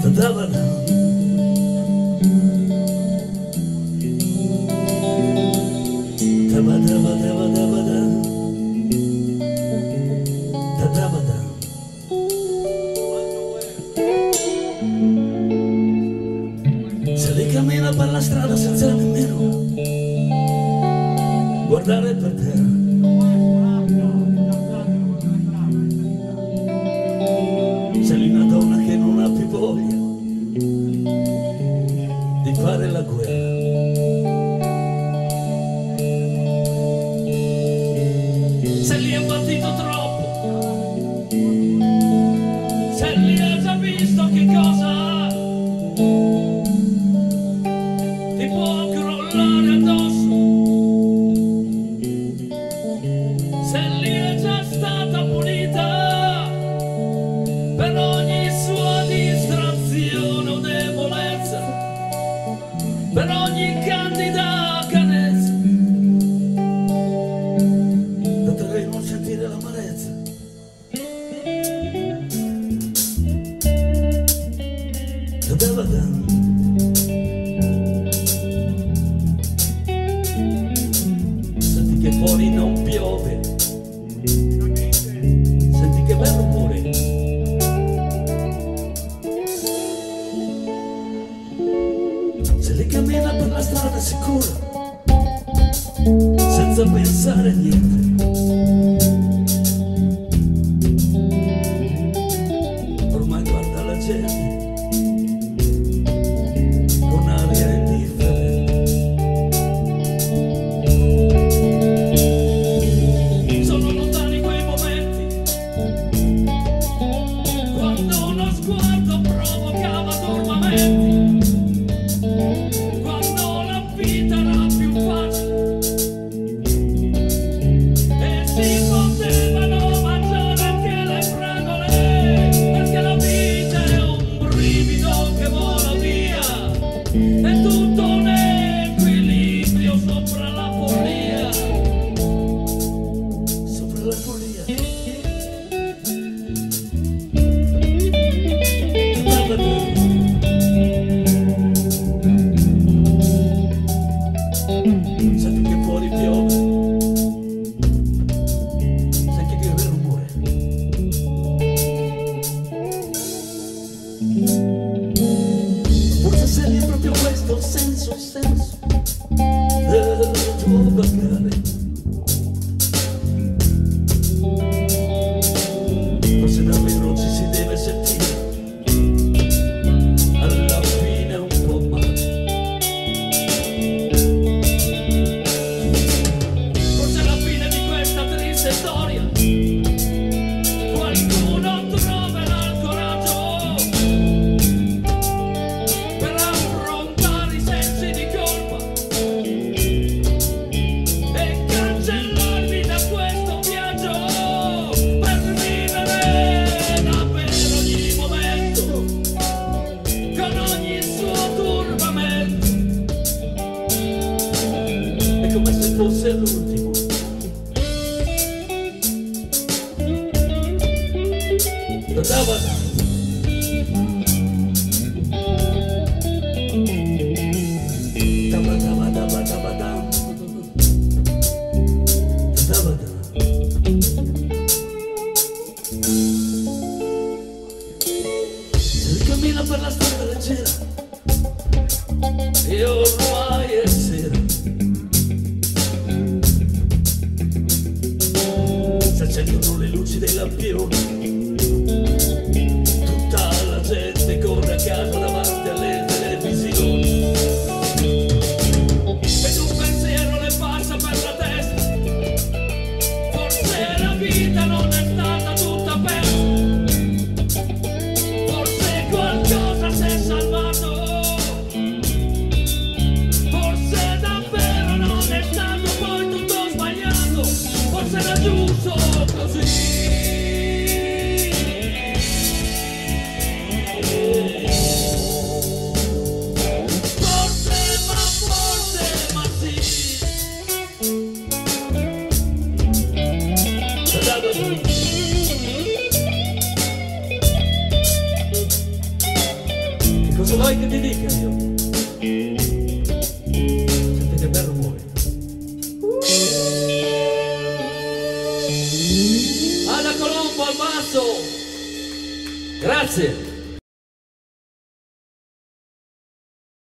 Se lei cammina per la strada senza nemmeno guardare per terra, se lì una donna che non ha più voglia di fare la guerra, se lì è partito troppo, se lì ha già visto che cosa ha, ti può crollare addosso, se lì è già stata punita per ogni sua distrazione o debolezza, per ogni candida carezza, potrei non sentire l'amarezza. Senti che fuori non piove, senti che bel rumore, se lei cammina per la strada sicura senza pensare a niente, ormai guarda la gente con aria indifferente. Sono lontani quei momenti quando uno sguardo provocava turbamenti, quando la vita era più facile e si potevano mangiare anche le fragole, perché la vita è un brivido che vola via, è tutto un equilibrio sopra la follia, sopra la follia. Senti che fuori piove, senti che bel rumore, forse se è proprio questo il senso del tuo vagare, forse davvero ci si deve sentire alla fine un po' male, forse alla fine di questa triste storia qualcuno troverà il coraggio per affrontare i sensi di colpa e cancellarli da questo viaggio, per vivere davvero ogni momento con ogni suo turbamento. È come se fosse l'ultimo. Se cammina per la strada leggera e ormai è sera, si accendono le luci dei lampioni, tutta la gente corre a casa davanti alle televisioni, e un pensiero le passa per la testa, forse la vita non è stata tutta persa, forse qualcosa si è salvato, forse davvero non è stato poi tutto sbagliato, forse era giusto così. Forse, ma sì. vuoi che ti dica io? Senti che bel rumore. Alla Colombo al basso. Grazie.